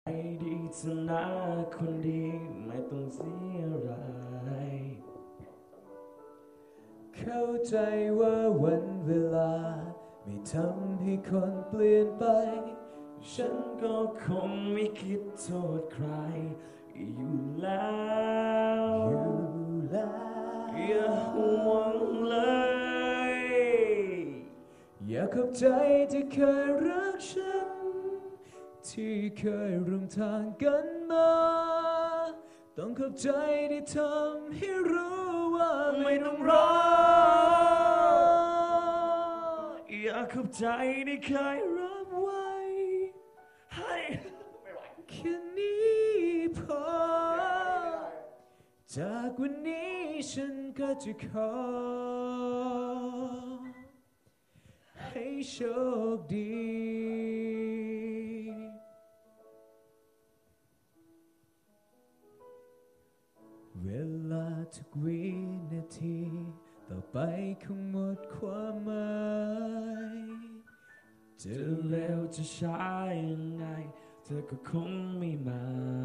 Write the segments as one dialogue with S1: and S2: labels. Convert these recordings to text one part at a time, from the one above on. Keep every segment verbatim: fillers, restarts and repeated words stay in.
S1: ไอ้ดีเถอะนะคนดีไม่ต้องเสียอะไรเข้าใจว่าวันเวลาไม่ทำให้คนเปลี่ยนไปฉันก็คงไม่คิดโทษใครอยู่แล้วอยู่แล้วอย่าห่วงเลยอย่าเข้าใจที่เคยรักฉันที่เคยร่วมทางกันมาต้องเข้าใจที่ทำให้รู้ว่าไม่ต้องรออยากเข้าใจที่เคยรับไว้ให้แค่นี้พอจากวันนี้ฉันก็จะขอให้โชคดีเวลาทุกวินาทีต่อไปคงหมดความหมายจะเร็วจะช้ายังไงเธอก็คงไม่มา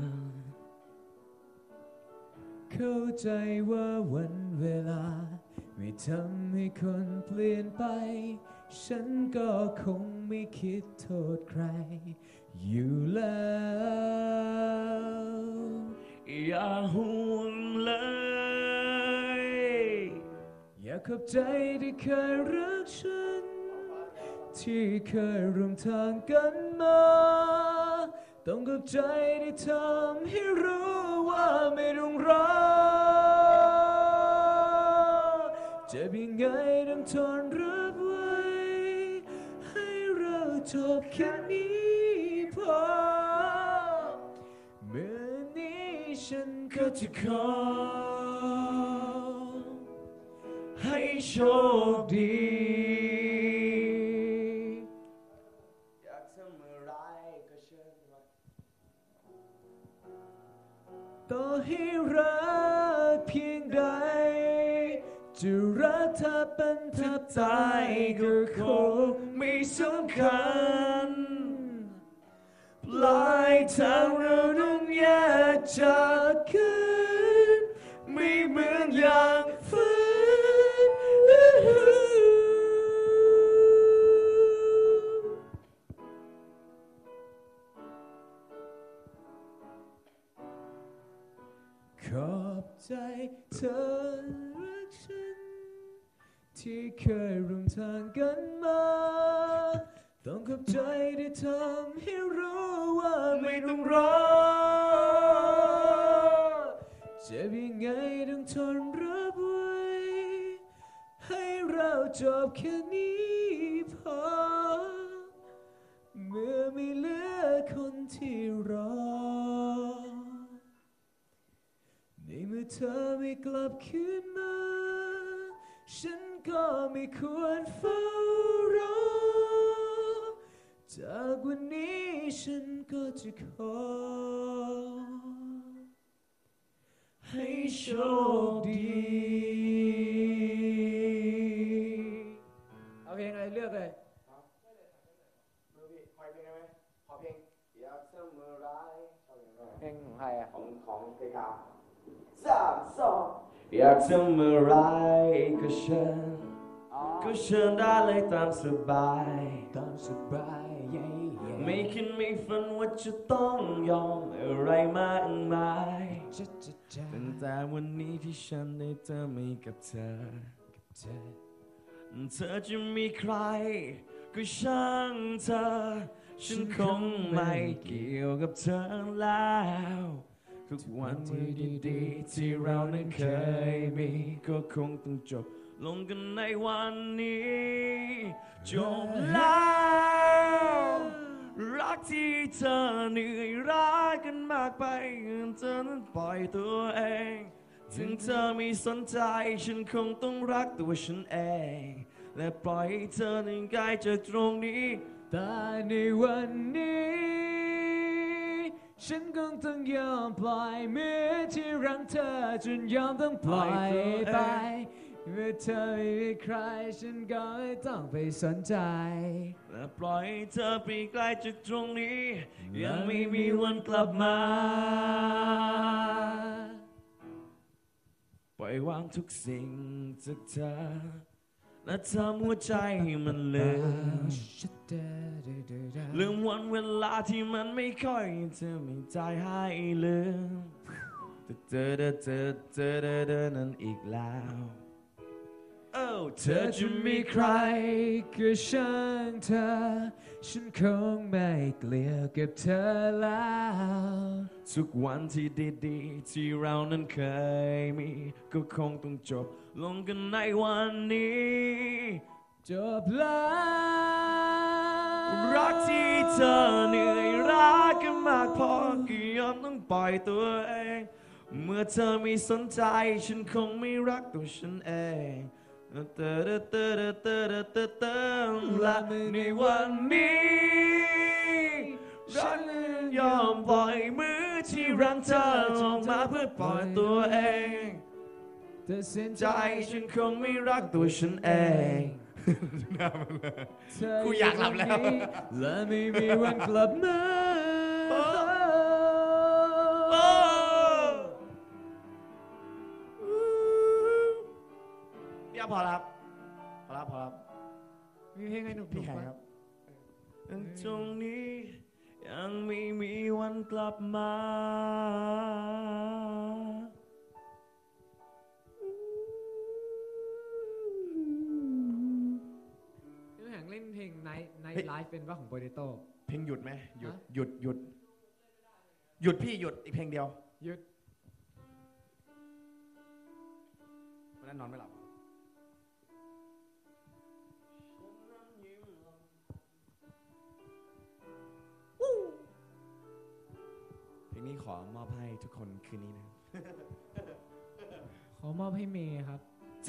S1: เข้าใจว่าวันเวลาไม่ทำให้คนเปลี่ยนไปฉันก็คงไม่คิดโทษใครอยู่แล้วอย่าห่วงเลยอย่าเข้าใจที่เคยรักฉันที่เคยร่วมทางกันมาต้องเข้าใจที่ทำให้รู้ว่าไม่ต้องรอจะยังไงต้องทนรับไว้ให้เราจบแค่นี้พอเมื่อนี้ฉันก็จะขอให้โชคดีอยากทำอะไรก็เชิญมาต่อให้รักเพียงใดจะรักเธอเป็นแทบตายก็คงไม่สำคัญปลายทางเราต้องแยกจากกันไม่เหมือนอย่างฝันขอบใจเธอรักฉันที่เคยร่วมทางกันมาต้องขอบใจที่ทำให้รู้ว่าไม่ต้องรอเจ็บยังไงต้องทนรับไว้ให้เราจบแค่นี้พอเมื่อไม่เหลือคนที่รอในเมื่อเธอไม่กลับคืนมาฉันก็ไม่ควรเฝ้ารอจากวันนี้ฉันก็จะขอให้โชคดีเอาเพลงอะไรเลือกเลยมือพี่คอยเพลงได้ไหมขอเพลงอยากเสมอร้ายเพลงของใครอ่ะของของเพลงกาสามสองอยากทำอะไรก็เชิญก็เชิญได้เลยตามสบายตามสบายไม่คิดไม่ฝันว่าจะต้องยอมอะไรมากมายตั้งแต่วันนี้ที่ฉันได้เจอไม่กับเธอเธอจะมีใครก็ช่างเธอฉันคงไม่เกี่ยวกับเธอแล้วทุกวันที่ดีๆที่เรานั้นเคยมีก็คงต้องจบลงกันในวันนี้จบแล้วรักที่เธอเหนื่อยร้ายกันมากไปเธอนั้นปล่อยตัวเองถึงเธอไม่สนใจฉันคงต้องรักตัวฉันเองและปล่อยให้เธอนั้นไกลจากตรงนี้แต่ในวันนี้ฉันคงต้องยอมปล่อยมือที่รั้งเธอจนยอมต้องปล่อยไป
S2: เมื่อเธอไม่มีใครฉันก็ไม่ต้องไปสนใจ
S3: และปล่อยให้เธอไปไกลจากตรงนี้ยังไม่มีวันกลับมาปล่อยวางทุกสิ่งจากเธอและทำหัวใจมันลืมลืมวันเวลาที่มันไม่ค่อยเธอไม่ใจให้ลืมเจอเจอเจอเจอเจอเจอนั้นอีกแล้วเอ้าเธอจะมีใคร
S2: ก็ช่างเธอฉันคงไม่เกลียดกับเธอแล้ว
S3: ทุกวันที่ดีๆที่เรานั้นเคยมีก็คงต้องจบลงกันในวันนี้
S2: จบแล้ว
S3: รักที่เธอเหนื่อยรักกันมากพอก็ยอมต้องปล่อยตัวเองเมื่อเธอไม่สนใจฉันคงไม่รักตัวฉันเองเตอเตอเตอเตอเตอเตอและในวันนี้ฉันยอมปล่อยมือที่รั้งเธอออกมาเพื่อปล่อยตัวเอง
S2: แต่เส้น
S3: ใจฉันคงไม่รักตัวฉันเองกูอยากหลับแล้ว
S2: และไม่มีวันกลับมา
S3: เนี่ยพอแล้วพอแล้วพอแล้ว
S2: มีเพลงให้หนุ่ม
S3: พี่แข่งครับตรงนี้ยังไม่มีวันกลับมา
S2: พี่แข่งเล่นเพลง Night Night Life เป็นว่าของโปเตโต้
S3: เพลงหยุดไหมหยุดหยุดหยุดหยุดพี่หยุดอีกเพลงเดียว
S2: หยุด
S3: วันนั้นนอนไม่หลับเพลงนี้ขอมอบให้ทุกคนคืนนี้นะ
S2: ขอมอบให้เมย์ครับ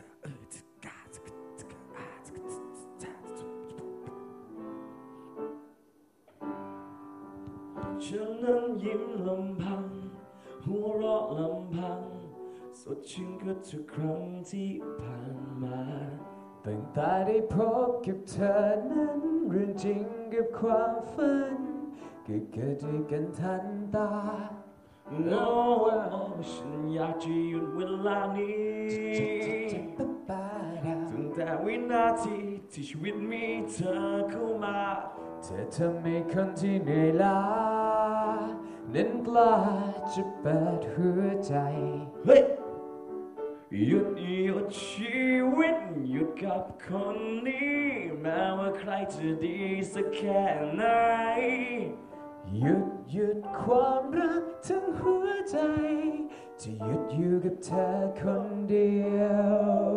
S3: ฉันนั้นยิ้มลำพังหัวเราะลำพังสดชื่นก็ทุกครั้งที่ผ่านมา
S2: ตั้งแต่ได้พบกับเธอนั้นเรื่องจริงกับความฝันก็เกิดด้วยกันทันตา
S3: โอ้ฉันอยากจะหยุดเวลานี้ตั้งแต่วินาทีที่ชีวิตมีเธอเข้ามา
S2: เธอทำให้คนที่เหนื่อยล้านั้นกล้าจะเปิดหัวใจ
S3: เฮ้ยหยุดหยุดชีวิตหยุดกับคนนี้แม้ว่าใครจะดีสักแค่ไหน
S2: หยุดหยุดความรักทั้งหัวใจจะหยุดอยู่กับเธอคนเดียว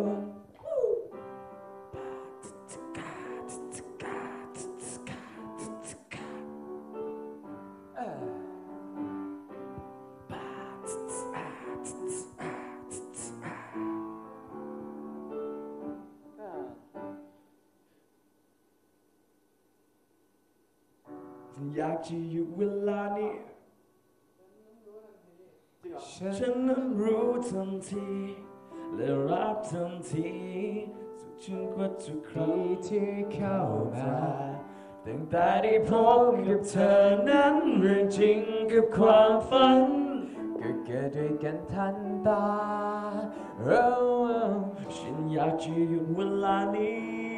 S3: อยากจะหยุดเวลานี้ฉันนั้นรู้ทันทีและรับทันทีสุดชื่นกว่าทุกครั้ง
S2: ที่เข้ามา
S3: ตั้งแต่ได้พบกับเธอนั้นเรื่องจริงกับความฝัน
S2: ก็เกิดด้วยกันทันตา
S3: ฉันอยากจะหยุดเวลานี้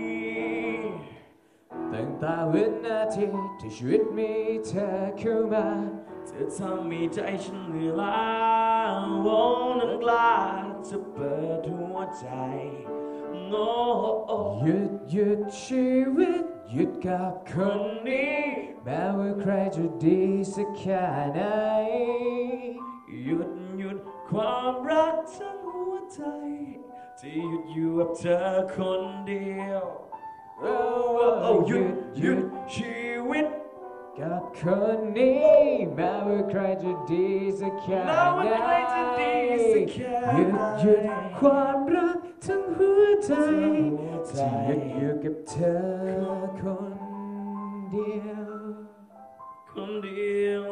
S2: ตั้งแต่วินาทีที่ชีวิตมีเธอเข้ามา
S3: เธอทำให้ใจฉันเหนื่อยล้าโอ้นั้นกล้าจะเปิดหัวใจโง่
S2: หยุดหยุดชีวิตหยุดกับ
S3: คนนี้
S2: แม้ว่าใครจะดีสักแค่ไหน
S3: หยุดหยุดความรักทั้งหัวใจที่หยุดอยู่กับเธอคนเดียวหยุดหยุดชีวิต
S2: กับคนนี้แม้ว่าใครจะดีสักแค่ไหนหยุดหยุดความรักทั้งหัวใจที่หยุดอยู่กับเธอคนเดียว
S3: คนเดียว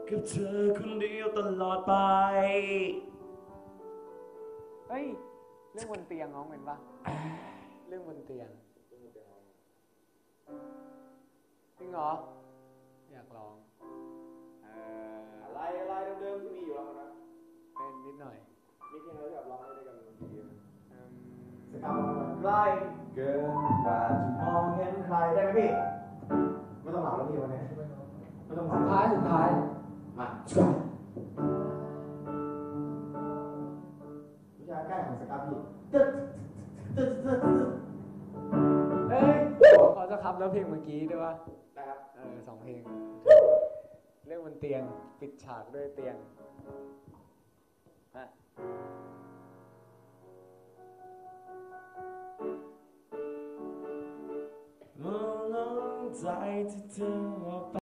S3: กับเธอคนเดียวตลอดไป
S2: เฮ้ยเรื่องบนเตียงน้องเป็นปะเรื่องบนเตียงจริงเหรออยากลองเอ่อ
S1: อะไรอะไรเดิมๆที่มีอยู่แล้วนะ
S2: เป็นนิดหน่อย
S1: มีเพลงอะไรที่แบบร้องได้ด้วยกันบนที
S2: อืม
S1: สกาวใกล้เกินกว่าจะมองเห็นใครได้ไหมพี่ไม่ต้องหลับแล้วพี่วันนี้ไม่ต้องหลับ
S2: สุดท้ายสุดท้าย
S1: มาวิชาใกล้ของสกาวพี่ตึ๊ดตึ๊ดตึ๊ดตึ๊ด
S2: เอ้ยขอจะคับแล้วเพลงเมื่อกี้ด้วยวะ
S1: นะครับ
S2: เออสองเพลงเรื่องบนเตียงปิดฉากด้วยเตียงฮะ
S3: มองลงใจที่เธอออกไป